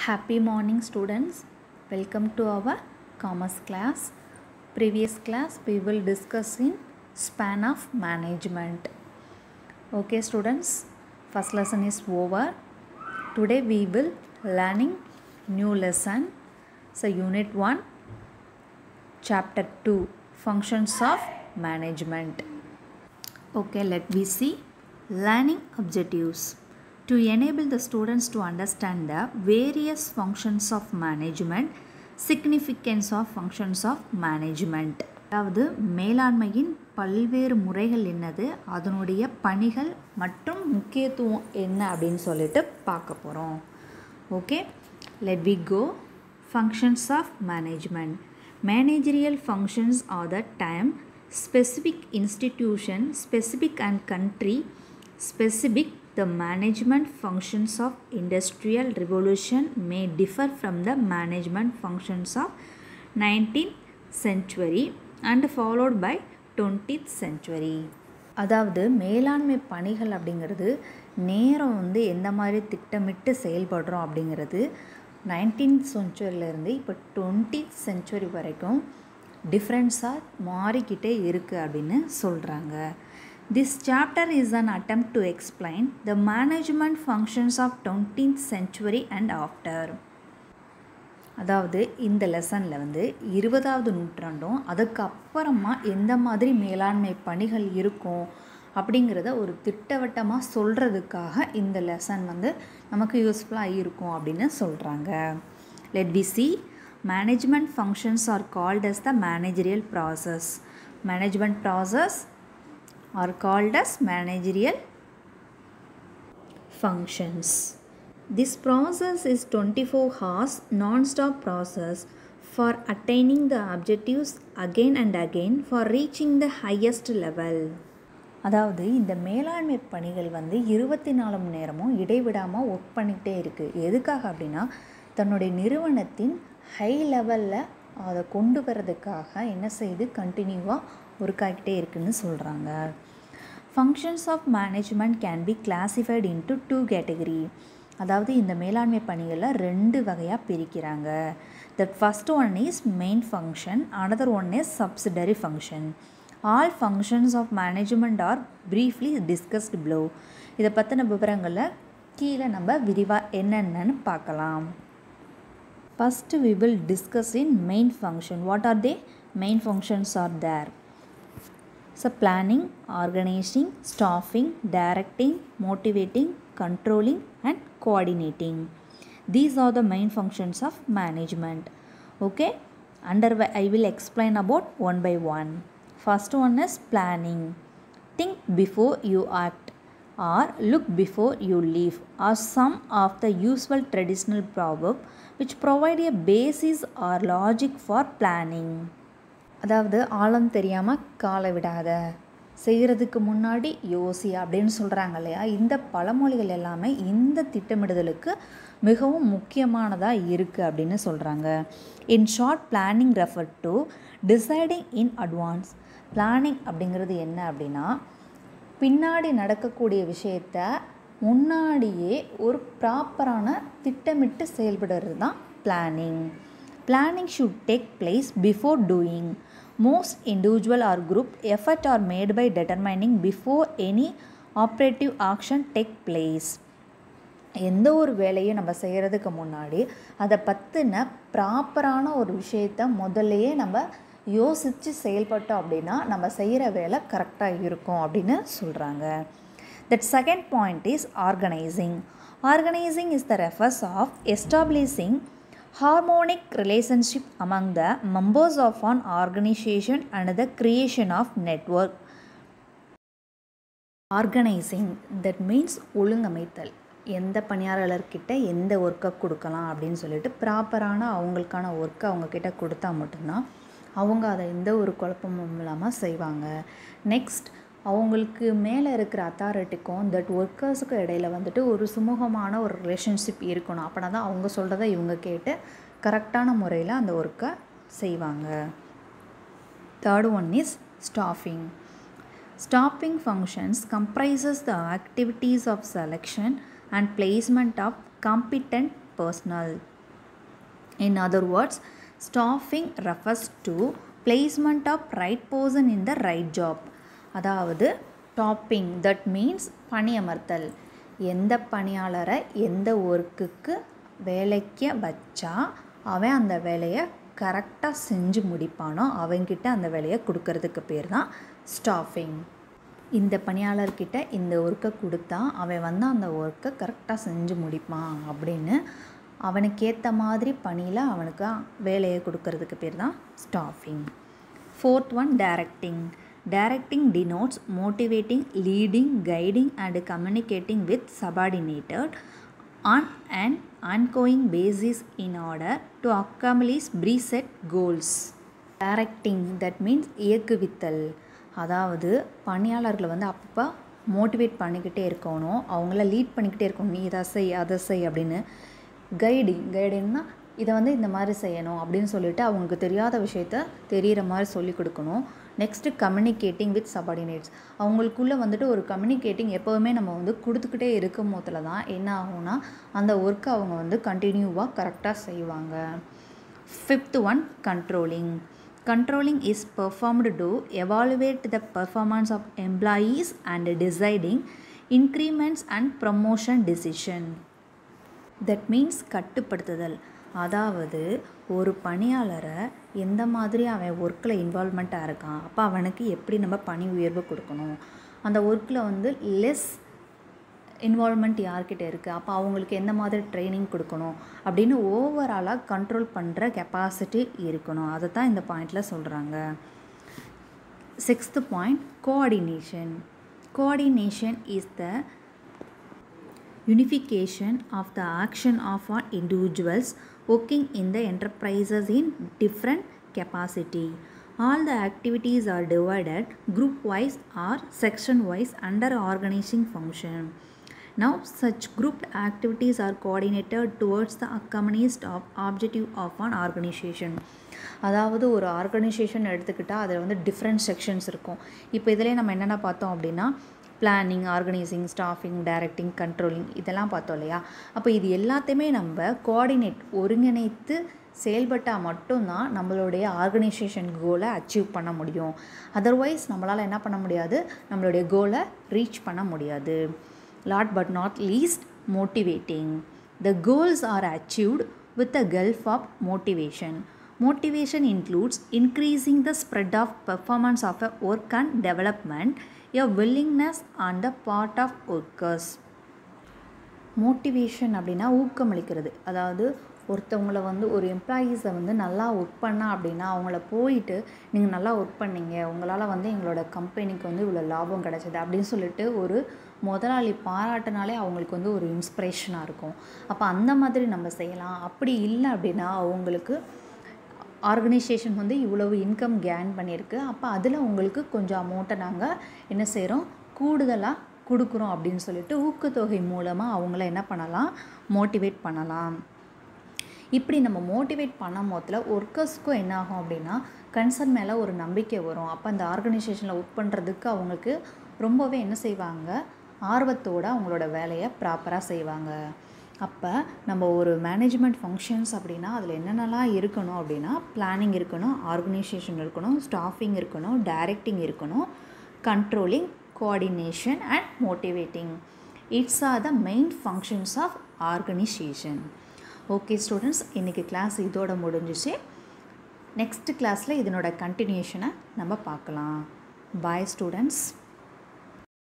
Happy morning students, welcome to our commerce class. Previous class we will discuss in span of management. Okay students, first lesson is over. Today we will learning new lesson. So unit 1 chapter 2 functions of management. Okay, let me see learning objectives. To enable the students to understand the various functions of management, significance of functions of management. அதாவது மேலாண்மையின் பல்வேறு முறைகள் என்னது, அதனுடைய பணிகள் மற்றும் முக்கியத்துவம் என்ன அப்படின்னு சொல்லிட்டு பார்க்க போகிறோம். Okay, let we go. Functions of management. Managerial functions are the term specific institution, specific and country specific. The management functions of industrial revolution may differ from the management functions of 19th century and followed by 20th century. அதாவது மேலாண்மை பணிகள் அப்படிங்கிறது நேரம் எந்த மாதிரி திட்டமிட்டு செயல்படுறோம் அப்படிங்கிறது 19th செஞ்சுரியிலேருந்து இப்போ 20th செஞ்சுரி வரைக்கும் டிஃப்ரென்ஸாக மாறிக்கிட்டே இருக்குது அப்படின்னு சொல்கிறாங்க. This chapter is an attempt to explain the management functions of 20th century and after. அதாவது இந்த லெசனில் 20வது நூற்றாண்டும் அதுக்கப்புறமா எந்த மாதிரி மேலாண்மை பணிகள் இருக்கும் அப்படிங்கிறத ஒரு திட்டவட்டமாக சொல்கிறதுக்காக இந்த லெசன் நமக்கு யூஸ்ஃபுல்லாக இருக்கும் அப்படின்னு சொல்கிறாங்க. Let we see. Management functions are called as the managerial process. Management process are called as managerial functions. This process is 24 hours non-stop process for attaining the objectives again and again for reaching the highest level. அதாவது இந்த மேலாண்மை பணிகள் 24 மணி நேரமும் இடைவிடாமல் work பண்ணிகிட்டே இருக்குது. எதுக்காக அப்படின்னா தன்னுடைய நிறுவனத்தின் ஹை லெவலில் அதை கொண்டு வரதுக்காக என்ன செய்து கண்டினியூவாக ஒர்க் ஆகிட்டே இருக்குதுன்னு சொல்கிறாங்க. Functions of management can be classified into 2 categories. அதாவது இந்த மேலாண்மை பணிகளை 2 வகையாக பிரிக்கிறாங்க. The first one is main function, another one is subsidiary function. All functions of management are briefly discussed below. இதை பற்றின விவரங்களை கீழே நம்ம விரிவாக என்னென்னு பார்க்கலாம். First we will discuss in main function. What are they? Main functions are there. So planning, organizing, staffing, directing, motivating, controlling and coordinating. These are the main functions of management. Okay, I will explain about one by one. First one is planning. Think before you act or look before you leave are some of the usual traditional proverbs which provide a basis or logic for planning. அதாவது ஆழம் தெரியாமல் காலை விடாத, செய்கிறதுக்கு முன்னாடி யோசி அப்படின்னு சொல்கிறாங்க இல்லையா. இந்த பழமொழிகள் எல்லாமே இந்த திட்டமிடுதலுக்கு மிகவும் முக்கியமானதாக இருக்குது அப்படின்னு சொல்கிறாங்க. In short, planning refer to deciding in advance. Planning அப்படிங்கிறது என்ன அப்படின்னா பின்னாடி நடக்கக்கூடிய விஷயத்த முன்னாடியே ஒரு ப்ராப்பரான திட்டமிட்டு செயல்படுறது தான் planning. Planning should take place before doing. Most individual or group effort are made by determining before any operative action take place. எந்த ஒரு வேலையும் நம்ம செய்கிறதுக்கு முன்னாடி அதை பற்றின ப்ராப்பரான ஒரு விஷயத்தை முதல்லையே நம்ம யோசித்து செயல்பட்டோம் அப்படின்னா நம்ம செய்கிற வேலை கரெக்டாக இருக்கும் அப்படின்னு சொல்கிறாங்க. That second point is organizing. Organizing is the reference of establishing harmonic relationship among the members of an organization and the creation of network. Organizing, that means ஒழுங்கமைத்தல். எந்த பணியாளர்கிட்ட எந்த ஒர்க்கை கொடுக்கலாம் அப்படின்னு சொல்லிட்டு ப்ராப்பரான அவங்களுக்கான ஒர்க்கை அவங்கக்கிட்ட கொடுத்தா மட்டும்தான் அவங்க அதை எந்த ஒரு குழப்பமும் இல்லாமல் செய்வாங்க. நெக்ஸ்ட், அவங்களுக்கு மேலே இருக்கிற அத்தாரிட்டிக்கும் தட் ஒர்க்கர்ஸுக்கும் இடையில் ஒரு சுமூகமான ஒரு ரிலேஷன்ஷிப் இருக்கணும். அப்படின்னா தான் அவங்க சொல்கிறத இவங்க கேட்டு கரெக்டான முறையில் அந்த ஒர்க்கை செய்வாங்க. Third one is staffing. Staffing functions comprises the activities of selection and placement of competent personnel. In other words, staffing refers to placement of right person in the right job. அதாவது டாப்பிங் தட் மீன்ஸ் பணியமர்த்தல். எந்த பணியாளரை எந்த ஒர்க்குக்கு வேலைக்கு வச்சா அவன் அந்த வேலையை கரெக்டாக செஞ்சு முடிப்பானோ அவங்கிட்ட அந்த வேலையை கொடுக்கறதுக்கு பேர் தான் ஸ்டாஃபிங். இந்த பணியாளர்கிட்ட இந்த ஒர்க்கை கொடுத்தா அவன் வந்து அந்த ஒர்க்கை கரெக்டாக செஞ்சு முடிப்பான் அப்படின்னு அவனுக்கேற்ற மாதிரி பணியில் அவனுக்கு வேலையை கொடுக்கறதுக்கு பேர் தான் staffing. Fourth one, directing. Directing denotes motivating, leading, guiding and communicating with subordinated on an ongoing basis in order to accomplish preset goals. Directing, that means இயக்குவித்தல். அதாவது பணியாளர்களை வந்து அப்பப்போ மோட்டிவேட் பண்ணிக்கிட்டே இருக்கணும், அவங்கள லீட் பண்ணிக்கிட்டே இருக்கணும், நீ இதை செய் அதை செய் அப்படின்னு. கைடிங்னா இதை வந்து இந்த மாதிரி செய்யணும் அப்படின்னு சொல்லிட்டு அவங்களுக்கு தெரியாத விஷயத்த தெரிகிற மாதிரி சொல்லி கொடுக்கணும். Next communicating with subordinates. அவங்களுக்குள்ளே வந்துட்டு ஒரு கம்யூனிகேட்டிங் எப்போவுமே நம்ம வந்து கொடுத்துக்கிட்டே இருக்கும் போதில் தான் என்ன ஆகும்னா அந்த ஒர்க்கை அவங்க வந்து கண்டினியூவாக கரெக்டாக செய்வாங்க. Fifth one, controlling. Controlling is performed to evaluate the performance of employees and deciding increments and promotion decision. That means கட்டுப்படுத்துதல். அதாவது ஒரு பணியாளரை எந்த மாதிரி அவன் ஒர்க்கில் இன்வால்மெண்ட்டாக இருக்கான், அப்போ அவனுக்கு எப்படி நம்ம பணி உயர்வு கொடுக்கணும், அந்த ஒர்க்கில் வந்து லெஸ் இன்வால்மெண்ட் யார்கிட்ட இருக்குது, அப்போ அவங்களுக்கு எந்த மாதிரி ட்ரைனிங் கொடுக்கணும் அப்படின்னு ஓவராலாக கண்ட்ரோல் பண்ணுற கெப்பாசிட்டி இருக்கணும். அதை தான் இந்த பாயிண்டில் சொல்கிறாங்க. Sixth point, coordination. Coordination is the unification of the action of individuals working in the enterprises in different capacity. All the activities are divided group wise or section wise under organizing function. Now such grouped activities are coordinated towards the accomplished objective of an organization. அதாவது ஒரு organisation எடுத்துக்கிட்டால் அதில் வந்து different sections இருக்கும். இப்போ இதிலே நம்ம என்னென்ன பார்த்தோம் அப்படின்னா planning, organising, staffing, directing, controlling இதெல்லாம் பார்த்தோம் இல்லையா. அப்போ இது எல்லாத்தையுமே நம்ம கோஆர்டினேட் ஒருங்கிணைத்து செயல்பட்டால் மட்டும்தான் நம்மளுடைய ஆர்கனைசேஷன் கோலை அச்சீவ் பண்ண முடியும். அதர்வைஸ் நம்மளால் என்ன பண்ண முடியாது, நம்மளுடைய கோலை ரீச் பண்ண முடியாது. Last but not least, motivating. The goals are achieved with the help of motivation. Motivation includes increasing the spread of performance of a work and development, a willingness on the part of workers. Motivation அப்படின்னா ஊக்கமளிக்கிறது. அதாவது ஒருத்தவங்களை வந்து ஒரு எம்ப்ளாயீஸை வந்து நல்லா work பண்ணா அப்படின்னா அவங்கள போயிட்டு நீங்கள் நல்லா ஒர்க் பண்ணீங்க, உங்களால் வந்து எங்களோட கம்பெனிக்கு வந்து இவ்வளோ லாபம் கிடச்சிது அப்படின்னு சொல்லிட்டு ஒரு முதலாளி பாராட்டினாலே அவங்களுக்கு வந்து ஒரு இன்ஸ்பிரேஷனாக இருக்கும். அப்போ அந்த மாதிரி நம்ம செய்யலாம். அப்படி இல்லை அப்படின்னா அவங்களுக்கு ஆர்கனைசேஷன் வந்து இவ்வளவு இன்கம் கேன் பண்ணியிருக்கு, அப்போ அதில் உங்களுக்கு கொஞ்சம் அமௌண்ட்டை நாங்கள் என்ன செய்கிறோம், கூடுதலாக கொடுக்குறோம் அப்படின்னு சொல்லிட்டு ஊக்கத்தொகை மூலமாக அவங்கள என்ன பண்ணலாம், மோட்டிவேட் பண்ணலாம். இப்படி நம்ம மோட்டிவேட் பண்ணும் போதில் ஒர்க்கர்ஸ்க்கும் என்ன ஆகும் அப்படின்னா கன்சர்ன் மேலே ஒரு நம்பிக்கை வரும். அப்போ அந்த ஆர்கனைசேஷனில் ஒர்க் பண்ணுறதுக்கு அவங்களுக்கு ரொம்பவே என்ன செய்வாங்க, ஆர்வத்தோடு அவங்களோட வேலையை ப்ராப்பராக செய்வாங்க. அப்போ நம்ம ஒரு மேனேஜ்மெண்ட் ஃபங்க்ஷன்ஸ் அப்படின்னா அதில் என்னென்னலாம் இருக்கணும் அப்படின்னா பிளானிங் இருக்கணும், ஆர்கனைசேஷன் இருக்கணும், ஸ்டாஃபிங் இருக்கணும், டைரக்டிங் இருக்கணும், controlling, coordination and motivating. It's are the main functions of organisation. Okay students, இன்றைக்கி கிளாஸ் இதோட முடிஞ்சிச்சு. நெக்ஸ்ட் கிளாஸில் இதனோட கண்டினியூஷனை நம்ம பார்க்கலாம். Bye students.